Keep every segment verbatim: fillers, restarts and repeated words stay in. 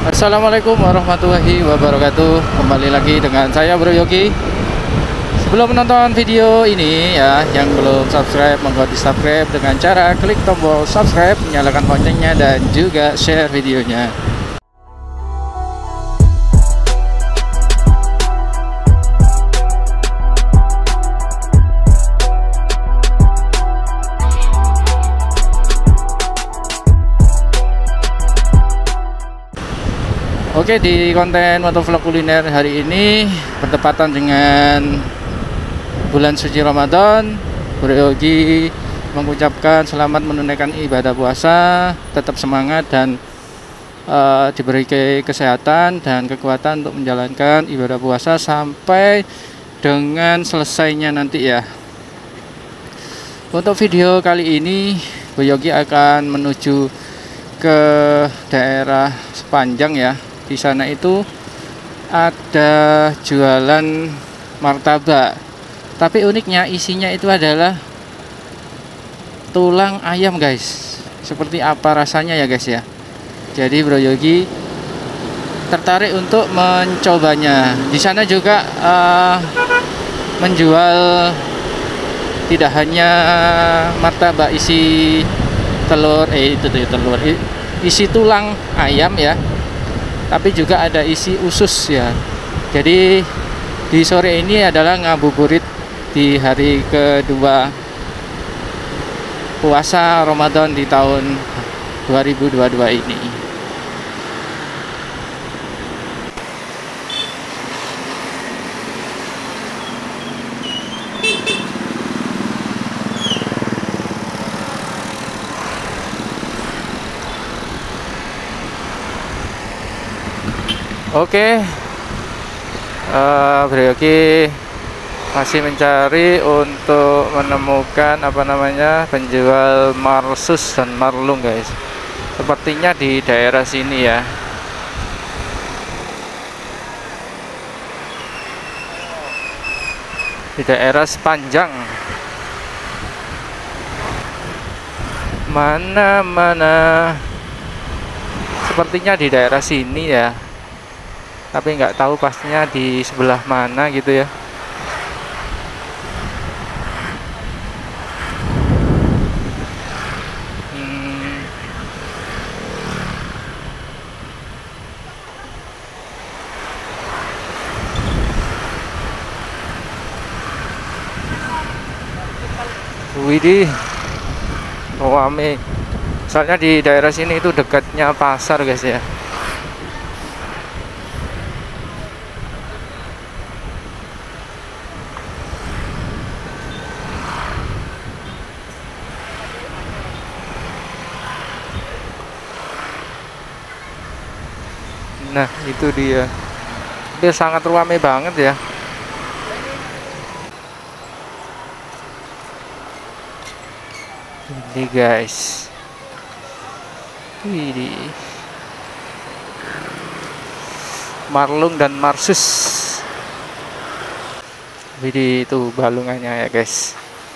Assalamualaikum warahmatullahi wabarakatuh. Kembali lagi dengan saya Bro Yogi. Sebelum menonton video ini ya, yang belum subscribe monggo di subscribe dengan cara klik tombol subscribe, nyalakan loncengnya dan juga share videonya. Oke, di konten motovlog kuliner hari ini bertepatan dengan bulan suci Ramadan, Bro Yogi mengucapkan selamat menunaikan ibadah puasa, tetap semangat dan uh, diberi kesehatan dan kekuatan untuk menjalankan ibadah puasa sampai dengan selesainya nanti ya. Untuk video kali ini Bro Yogi akan menuju ke daerah Sepanjang ya. Di sana itu ada jualan martabak, tapi uniknya isinya itu adalah tulang ayam guys. Seperti apa rasanya ya guys ya. Jadi Bro Yogi tertarik untuk mencobanya. Di sana juga uh, menjual tidak hanya martabak isi telur, eh itu tuh telur, isi tulang ayam ya, tapi juga ada isi usus ya. Jadi di sore ini adalah ngabuburit di hari kedua puasa Ramadan di tahun dua ribu dua puluh dua ini. Oke, uh, Bro Yogi masih mencari untuk menemukan apa namanya penjual marsus dan marlung guys. Sepertinya di daerah sini ya. Di daerah Sepanjang. Mana mana. Sepertinya di daerah sini ya. Tapi nggak tahu pastinya di sebelah mana gitu ya. hmm. Widih, rame. Soalnya di daerah sini itu dekatnya pasar guys ya. Nah itu dia, dia sangat ramai banget ya. Ini guys, ini marlung dan marsus. Widih, itu balungannya ya guys.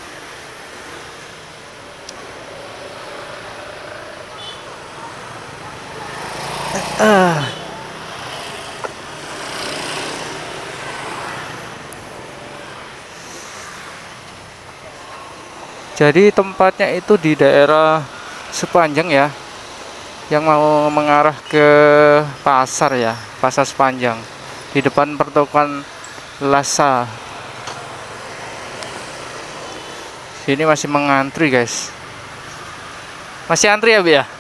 Ah Jadi tempatnya itu di daerah Sepanjang ya, yang mau mengarah ke pasar ya, pasar Sepanjang, di depan pertokoan Lasa. Sini masih mengantri guys, masih antri ya Bu ya.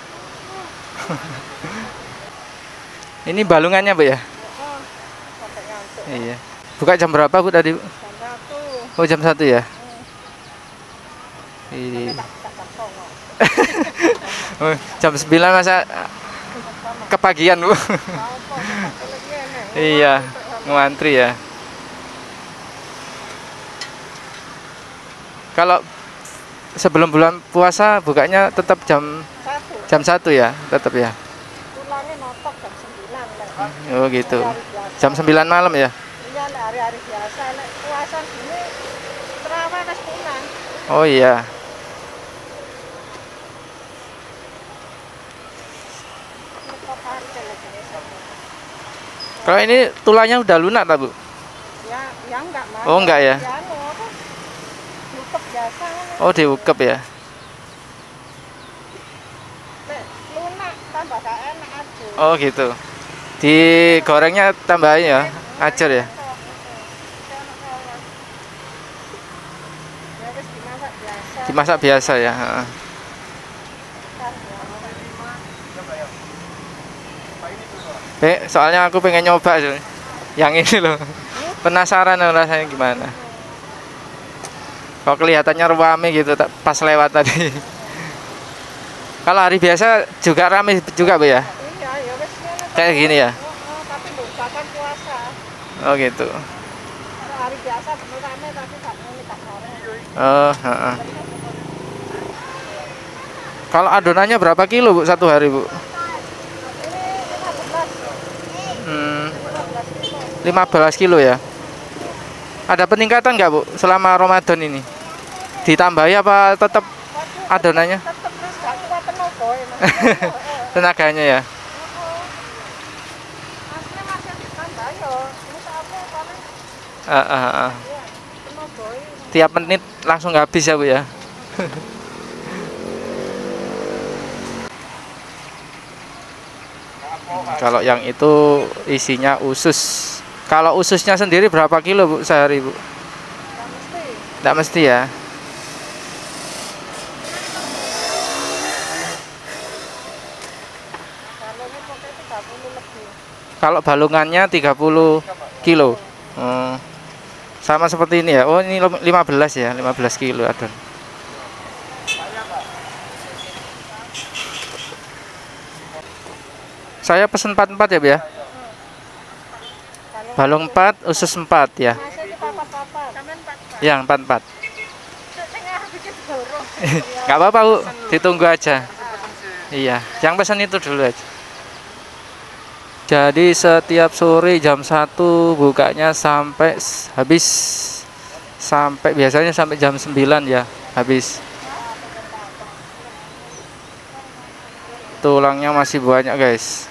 Ini balungannya Bu ya. Iya. Buka jam berapa Bu tadi? Jam satu. Oh jam satu ya. Ini. Oh, jam sembilan masa kepagian Bu. Iya, ngantri ya. Kalau sebelum bulan puasa bukanya tetap jam jam satu ya, tetap ya. Oh gitu. Jam sembilan malam ya. Iya, hari-hari biasa puasa gini terawih ke sepuluh. Oh iya. Kalau ini tulangnya udah lunak tak, Bu? Ya, ya enggak, Mas. Oh, enggak ya? Ya, anu apa? Diukep biasa. Oh, diukep ya. Nek lunak tambah gak enak aja. Oh, gitu. Digorengnya tambahin ya, ajar ya. Ya wis dimasak biasa. Dimasak biasa ya. Heeh. Eh, soalnya aku pengen nyoba tuh. Yang ini loh. Penasaran rasanya gimana. Kok kelihatannya rame gitu tak- pas lewat tadi. Kalau hari biasa juga rame juga, Bu ya? Iya, ya wis ngono. Kayak gini ya. Oh, oh, tapi lho bahkan puasa. Oh, gitu. Kalau hari biasa bener rame tapi gak ngene tak goreng. Oh, heeh. Kalau adonannya berapa kilo, Bu, satu hari, Bu? Ini lima belas. Hmm, lima belas kilo. lima belas kilo ya. Ada peningkatan nggak, Bu, selama Ramadan ini? Ditambahi apa tetap adonannya? Tetep terus gak kuat tenaga ya, Mas. Tenaganya ya. Asli masih ditambah yo. Ini apa paling Ah, ah, ah. ya tenaga ini. Tiap menit langsung habis ya, Bu ya. Kalau yang itu isinya usus. Kalau ususnya sendiri berapa kilo, Bu, sehari, Bu? Gak mesti. Nggak mesti ya. Kalau ini pokoknya tiga puluh lebih. Kalau balungannya tiga puluh kilo. Hmm. Sama seperti ini ya. Oh, ini lima belas ya, lima belas kilo adon. Saya pesen empat empat ya, Bu ya. Balung empat, usus empat ya. Masih di papat-papat. Sampean empat. Yang empat empat. Sing arep bikin dorong. Nggak apa-apa, Bu. Ditunggu aja. Iya, yang pesan itu dulu aja. Jadi setiap sore jam satu bukanya sampai s- habis, sampai biasanya sampai jam sembilan ya habis. Tulangnya masih banyak, guys.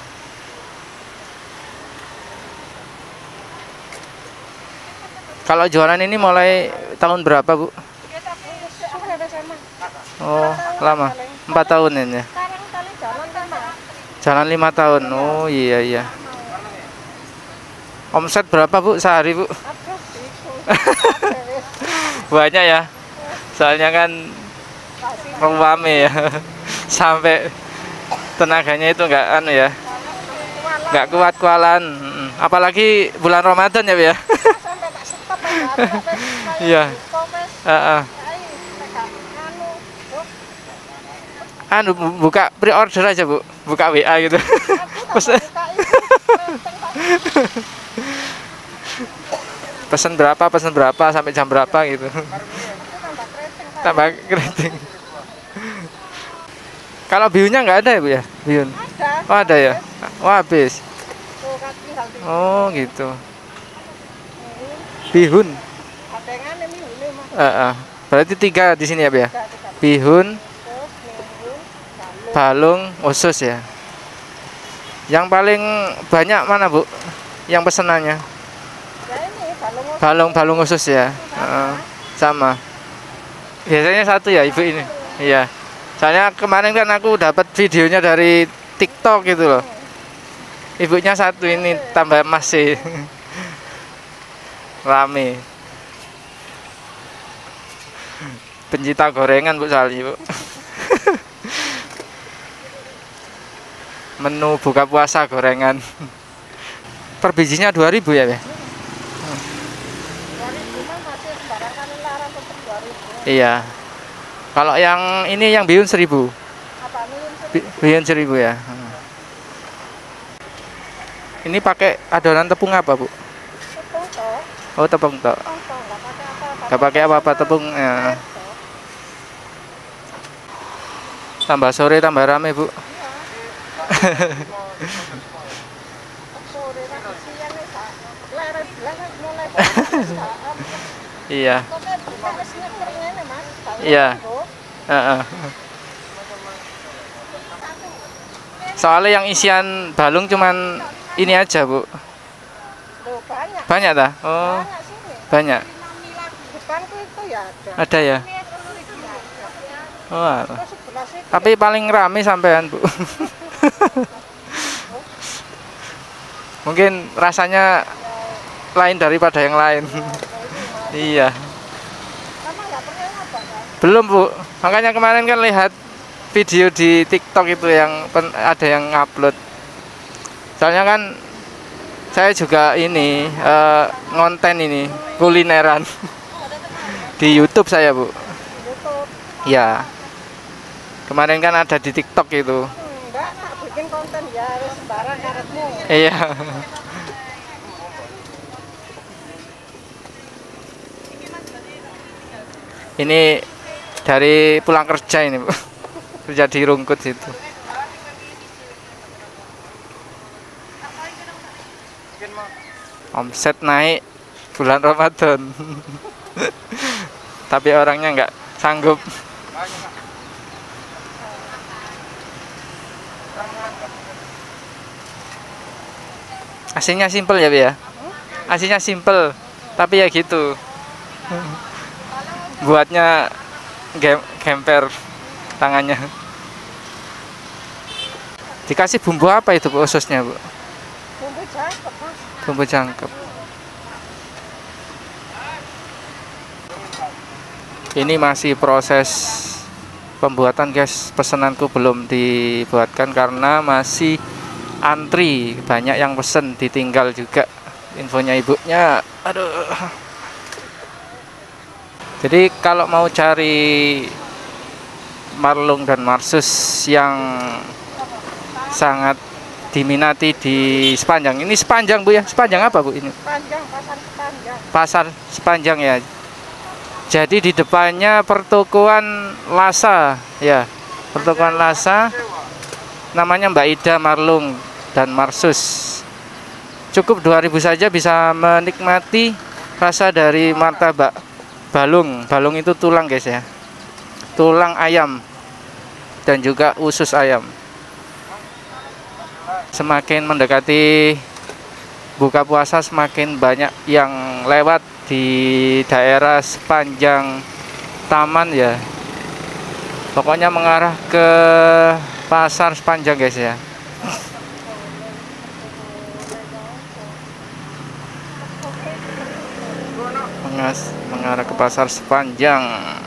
Kalau jualan ini mulai tahun berapa, Bu? Kita sudah sama. Oh, lama. Empat tahun ini ya. Sekarang kali jalan kan, Pak. Jalan lima tahun. Oh, iya iya. Omset berapa, Bu, sehari, Bu? Aduh, bisu. Banyak ya. Soalnya kan rame ya. Sampai tenaganya itu enggak anu ya. Enggak kuat kualan. Mm-mm. Apalagi bulan Ramadan ya, Bu ya. Sampai tak stop ya. Iya. Heeh. Anu bu- buka pre-order aja, Bu. Buka W A gitu. Pesen, pesen berapa, pesen berapa sampai jam berapa gitu. Tambah keriting. Kalau bihunnya nggak ada ya, Bu ya? Bihun. Oh, ada ya. Oh, habis. Oh, gitu. Bihun. Heeh. Berarti tiga di sini ya, Bu ya? Bihun, balung, usus ya. Yang paling banyak mana, Bu? Yang pesenannya? Balung, balung usus ya. Heeh. Sama. Biasanya satu ya, Ibu ini. Iya. Soalnya kemarin kan aku dapat videonya dari TikTok gitu loh. Ibunya satu, ini tambah masih rame. Pencinta gorengan, Bu Sali, Bu. Menu buka puasa gorengan. Per bijinya dua ribu ya, Be? Iya. Kalau yang ini yang bihun seribu. Bi- Bihun seribu ya. Hmm. Ini pakai adonan tepung apa, Bu? Oh, tepung tok. Gak pakai apa-apa, tepung ya. Tambah sore tambah rame, Bu. Iya. Iya. Heeh. Soalnya yang isian balung cuman ini aja, Bu. Loh, banyak. Banyak dah? Oh, Banyak sini. banyak. Depanku itu ya ada. Ada ya? Oh, alah. Terus sebelah situ. Tapi paling rame sampean, Bu. Mungkin rasanya lain daripada yang lain. Iya. Kamu nggak pernah nyoba kan? Belum, Bu. Makanya kemarin kan lihat video di TikTok itu yang pen, ada yang upload. Soalnya kan saya juga ini uh, ngonten ini kulineran di YouTube saya, Bu. YouTube. Ya. Kemarin kan ada di TikTok itu. Hmm, enggak, tak bikin konten ya harus sembarang karepmu. Iya. Ini dari pulang kerja ini, Bu. Kerja di Rungkut situ. Omset naik bulan Ramadan. Tapi orangnya nggak sanggup. Aslinya simple ya, Bu ya. Aslinya simple, tapi ya gitu. Buatnya gem gemper tangannya. Dikasih bumbu apa itu, Bu, ususnya, Bu? Bumbu jangkep, Mas. Bumbu jangkep. Ini masih proses pembuatan, guys. Pesananku belum dibuatkan karena masih antri, banyak yang pesen, ditinggal juga infonya ibunya. Aduh. Jadi kalau mau cari marlung dan marsus yang sangat diminati di Sepanjang. Ini Sepanjang, Bu ya? Sepanjang apa, Bu, ini? Panjang, pasar sepanjang. Pasar Sepanjang ya. Jadi di depannya pertokoan Lasa ya. Pertokoan Lasa. Namanya Mbak Ida Marlung dan Marsus. Cukup dua ribu saja bisa menikmati rasa dari martabak balung. Balung itu tulang, guys ya. Tulang ayam dan juga usus ayam. Semakin mendekati buka puasa semakin banyak yang lewat di daerah sepanjang taman ya. Pokoknya mengarah ke pasar Sepanjang, guys ya. Mengas, mengarah ke pasar Sepanjang.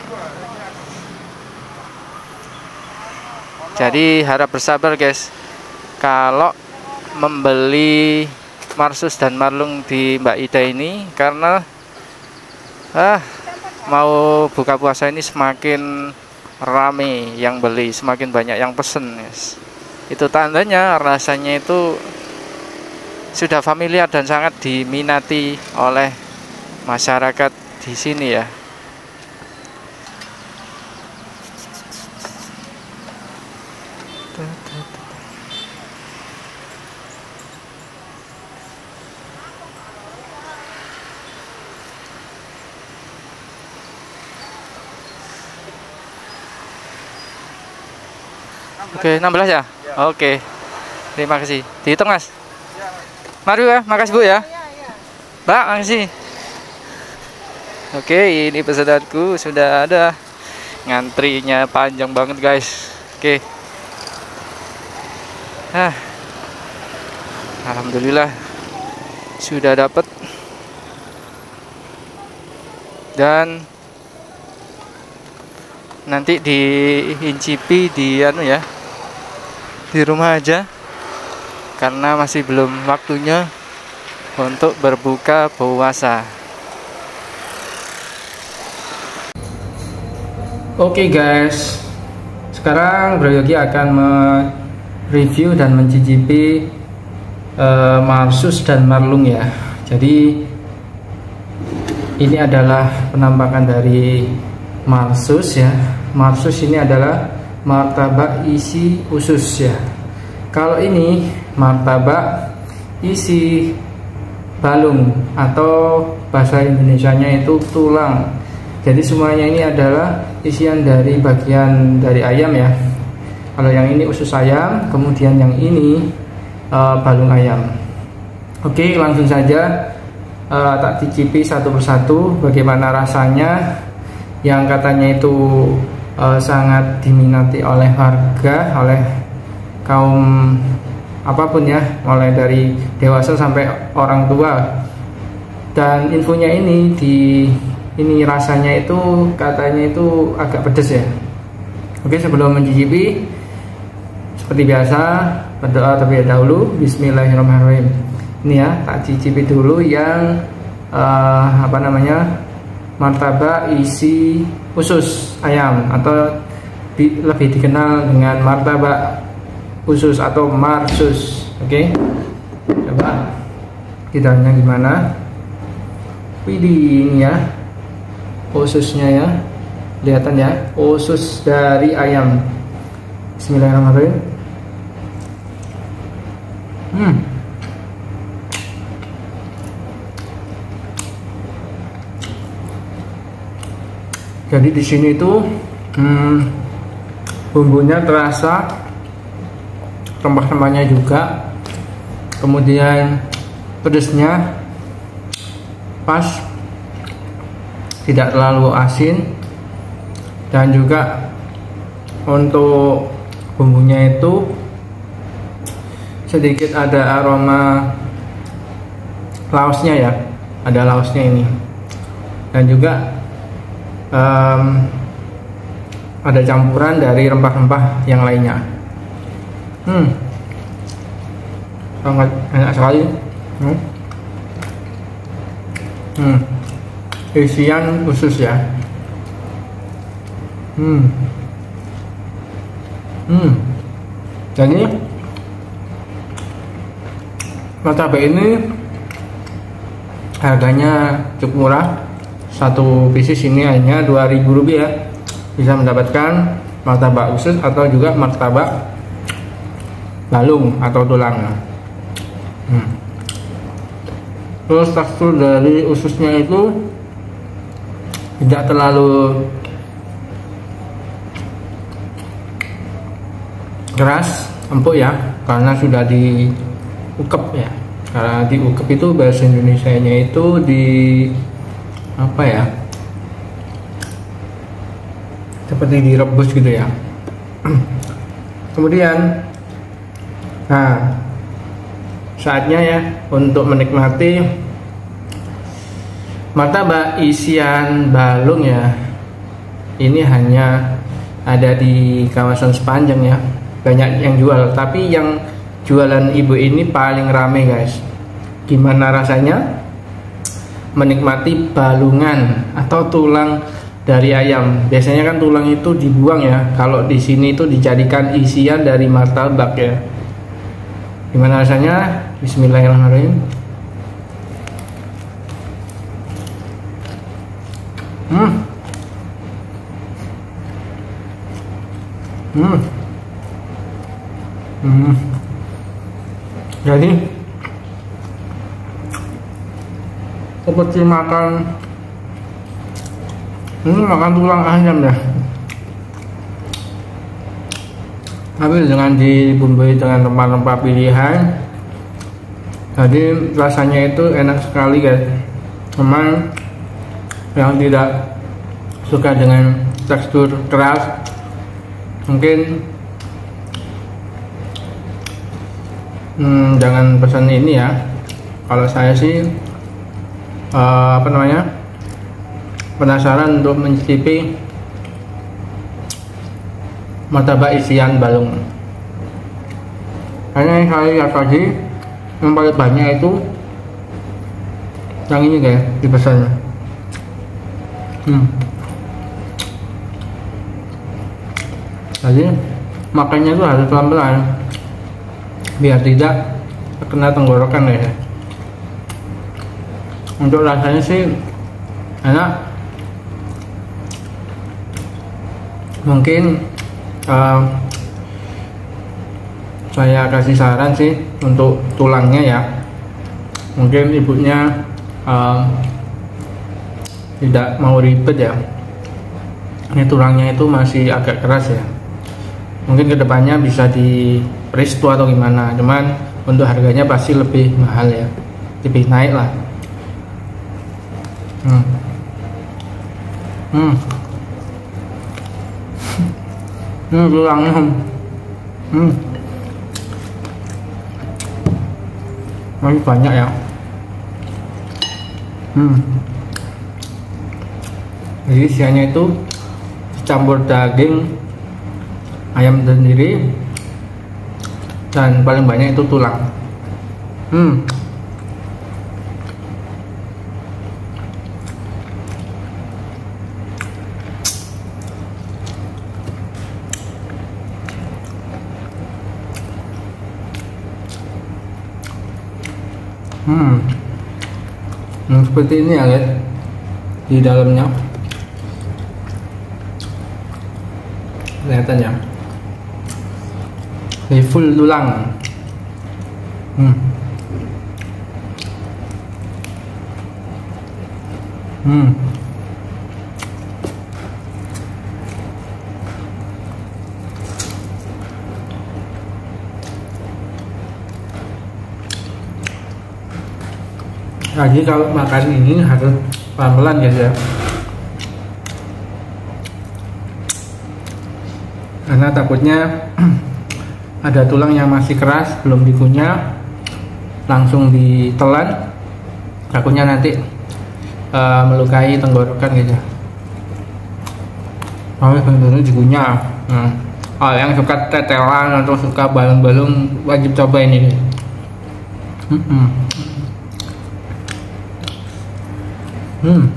Jadi harap bersabar, guys. Kalau membeli marsus dan marlung di Mbak Ida ini, karena ah mau buka puasa ini semakin rame yang beli, semakin banyak yang pesen, guys. Itu tandanya rasanya itu sudah familiar dan sangat diminati oleh masyarakat di sini ya. Oke, enam belas ya? Oke. Terima kasih. Dihitung, Mas. Mari ya, makasih, Bu ya. Mbak, makasih. Oke, ini pesananku sudah ada. Ngantrinya panjang banget, guys. Oke. Ah. Alhamdulillah sudah dapat. Dan nanti diincipi di anu ya, di rumah aja, karena masih belum waktunya untuk berbuka puasa. Oke, guys, sekarang Bro Yogi akan mereview dan mencicipi uh, marsus dan marlung ya. Jadi ini adalah penampakan dari marsus ya. Marsus ini adalah martabak isi usus ya. Kalau ini martabak isi balung atau bahasa Indonesianya itu tulang. Jadi semuanya ini adalah isian dari bagian dari ayam ya. Kalau yang ini usus ayam, kemudian yang ini uh, balung ayam. Oke, langsung saja uh, tak cicipi satu persatu bagaimana rasanya yang katanya itu uh, sangat diminati oleh warga, oleh kaum apapun ya, mulai dari dewasa sampai orang tua. Dan infonya ini di ini rasanya itu katanya itu agak pedas ya. Oke, sebelum mencicipi seperti biasa berdoa terlebih dahulu. Bismillahirrahmanirrahim. Ini ya, tak cicipi dulu yang uh, apa namanya martabak isi usus ayam, atau di, lebih dikenal dengan martabak usus atau marsus. Oke, coba tidaknya gimana. Widih, ini ya ususnya ya, kelihatan ya, usus dari ayam. Bismillahirrahmanirrahim. Hmm. Jadi di sini tuh hmm, bumbunya terasa, rempah-rempahnya juga, kemudian pedasnya pas, tidak terlalu asin, dan juga untuk bumbunya itu sedikit ada aroma laosnya ya, ada laosnya ini, dan juga um, ada campuran dari rempah-rempah yang lainnya. Hmm, sangat enak sekali. Hmm, hmm. Isian usus ya. Hmm, hmm. Jadi martabak ini harganya cukup murah. Satu pieces ini hanya dua ribu rupiah. Bisa mendapatkan martabak usus atau juga martabak balung atau tulang. Hmm. Terus tekstur dari ususnya itu tidak terlalu keras, empuk ya, karena sudah diukep ya. Karena diukep itu bahasa Indonesianya itu di apa ya, seperti direbus gitu ya. Kemudian nah saatnya ya untuk menikmati martabak isian balung ya. Ini hanya ada di kawasan Sepanjang ya, banyak yang jual, tapi yang jualan ibu ini paling rame guys. Gimana rasanya menikmati balungan atau tulang dari ayam? Biasanya kan tulang itu dibuang ya, kalau di sini itu dijadikan isian dari martabak ya. Gimana rasanya? Bismillahirrahmanirrahim. Hmm. Hmm. Hmm. Jadi seperti makan ini makan tulang ayam ya, tapi dengan dibumbui dengan rempah-rempah pilihan. Jadi rasanya itu enak sekali guys. Memang yang tidak suka dengan tekstur keras mungkin hmm, jangan pesan ini ya. Kalau saya sih uh, apa namanya penasaran untuk mencicipi martabak isian balung. Karena yang saya lihat tadi yang paling banyak itu yang ini guys, dipesan. Hmm. Jadi makannya itu harus pelan-pelan biar tidak terkena tenggorokan ya. Untuk rasanya sih enak. Mungkin uh, saya kasih saran sih untuk tulangnya ya. Mungkin ibunya uh, tidak mau ribet ya. Ini tulangnya itu masih agak keras ya. Mungkin kedepannya bisa di resto atau gimana, cuman untuk harganya pasti lebih mahal ya, lebih naik lah. Hmm. Hmm. Hmm, tulangnya. Hmm. Masih banyak ya. Hmm. Jadi isiannya itu dicampur daging ayam sendiri dan paling banyak itu tulang. Hmm. Hmm. Hmm, seperti ini ya guys, di dalamnya kelihatan ya, ini full tulang. Hmm. Hmm. Jadi kalau makan ini harus pelan-pelan guys ya, karena takutnya ada tulang yang masih keras belum dikunyah langsung ditelan, takutnya nanti uh, melukai tenggorokan gitu. Harus benar-benar dikunyah. Nah, oh, yang suka tetelan atau suka balung-balung wajib coba ini. Hmm. -hmm. Hmm.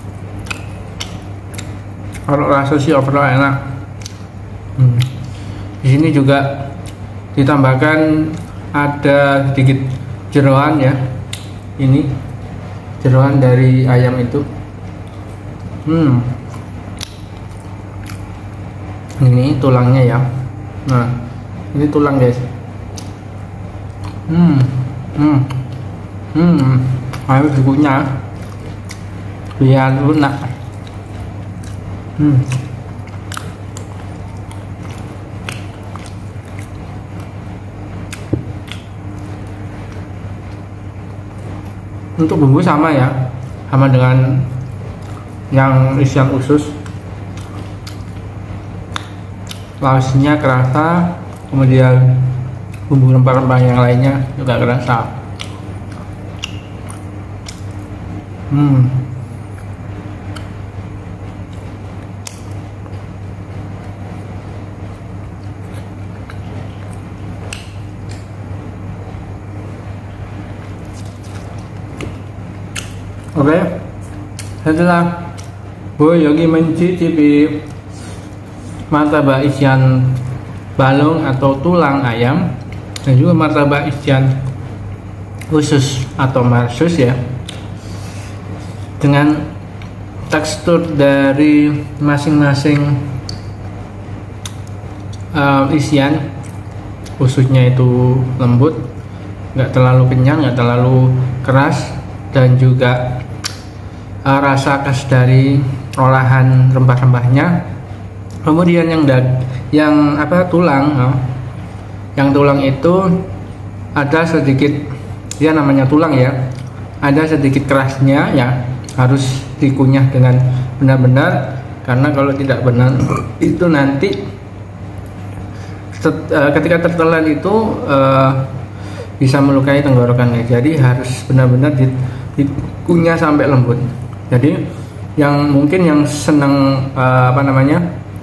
Kalau rasa sih overall enak. Hmm. Di sini juga ditambahkan ada sedikit jeroan ya. Ini jeroan dari ayam itu. Hmm. Ini tulangnya ya. Nah, ini tulang guys. Hmm. Hmm. Hmm. Ayo dikunyah biar lunak. Hmm. Untuk bumbu sama ya, sama dengan yang isian usus. Lausnya kerasa, kemudian bumbu rempah-rempah yang lainnya juga kerasa. Hmm. Oke, setelah Boyogi mencicipi martabak isian balung atau tulang ayam dan juga martabak isian usus atau marsus ya, dengan tekstur dari masing-masing uh, isian, ususnya itu lembut, nggak terlalu kenyang, nggak terlalu keras, dan juga uh, rasa khas dari olahan rempah-rempahnya. Kemudian yang dag yang apa tulang, uh, yang tulang itu ada sedikit, ya namanya tulang ya, ada sedikit kerasnya ya, harus dikunyah dengan benar-benar, karena kalau tidak benar itu nanti set, uh, ketika tertelan itu uh, bisa melukai tenggorokannya. Jadi harus benar-benar di dikunyah sampai lembut. Jadi yang mungkin yang senang uh, apa namanya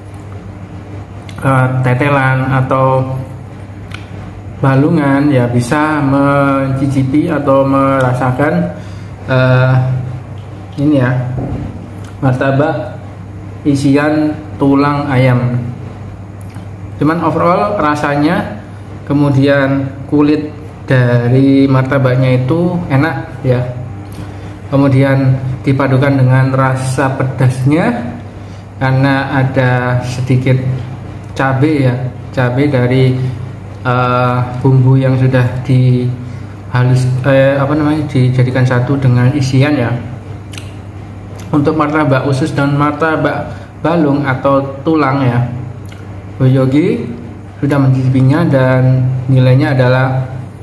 uh, tetelan atau balungan ya bisa mencicipi atau merasakan uh, ini ya, martabak isian tulang ayam. Cuman overall rasanya, kemudian kulit dari martabaknya itu enak ya. Kemudian dipadukan dengan rasa pedasnya karena ada sedikit cabai ya, cabai dari uh, bumbu yang sudah dihalus eh, apa namanya dijadikan satu dengan isian ya. Untuk martabak usus dan martabak balung atau tulang ya, Boyogi sudah mencicipinya dan nilainya adalah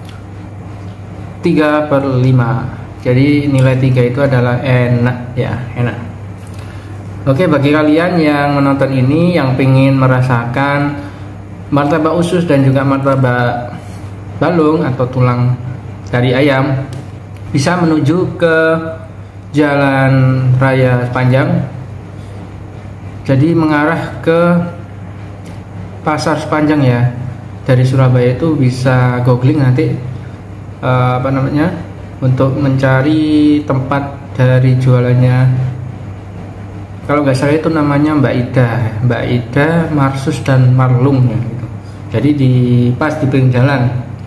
tiga per lima. Jadi nilai tiga itu adalah enak ya, enak. Oke, bagi kalian yang menonton ini yang pengen merasakan martabak usus dan juga martabak balung atau tulang dari ayam, bisa menuju ke Jalan Raya Sepanjang. Jadi mengarah ke Pasar Sepanjang ya. Dari Surabaya itu bisa googling nanti uh, apa namanya untuk mencari tempat dari jualannya. Kalau nggak salah itu namanya Mbak Ida, Mbak Ida Marsus dan Marlung ya gitu. Jadi di pas di pinggir jalan.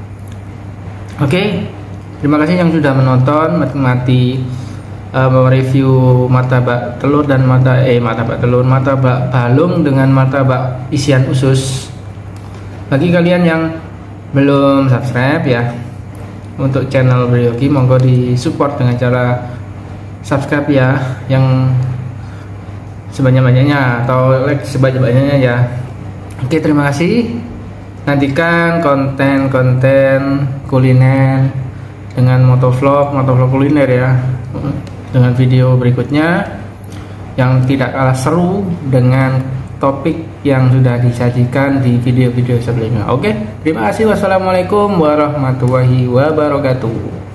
Oke, terima kasih yang sudah menonton mati-mati uh, mereview martabak telur dan mata eh martabak telur, martabak balung dengan martabak isian usus. Bagi kalian yang belum subscribe ya untuk channel Bro Yogi, monggo di support dengan cara subscribe ya, yang sebanyak-banyaknya atau like sebanyak-banyaknya ya. Oke, terima kasih. Nantikan konten-konten kuliner dengan motovlog, motovlog kuliner ya, dengan video berikutnya yang tidak kalah seru dengan topik yang sudah disajikan di video-video sebelumnya. Oke, terima kasih. Wassalamualaikum warahmatullahi wabarakatuh.